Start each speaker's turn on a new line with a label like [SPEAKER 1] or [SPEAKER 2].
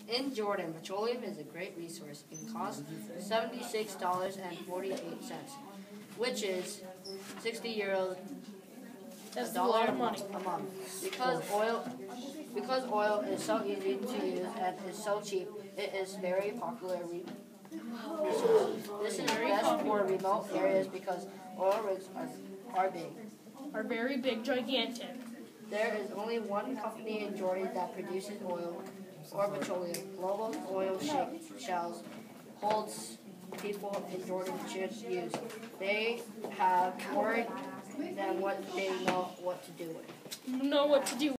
[SPEAKER 1] In Jordan, petroleum is a great resource. It costs $76.48, which is 60 euros.
[SPEAKER 2] That's
[SPEAKER 1] $1
[SPEAKER 2] a lot of money.
[SPEAKER 1] a month. Because oil is so easy to use and is so cheap, it is very popular resource. This is best for remote areas because oil rigs are big.
[SPEAKER 2] Are very big, gigantic.
[SPEAKER 1] There is only one company in Jordan that produces oil or petroleum. Global oil shells holds people in Jordan should use. They have more than what they know what to do with.
[SPEAKER 2] Know what to do.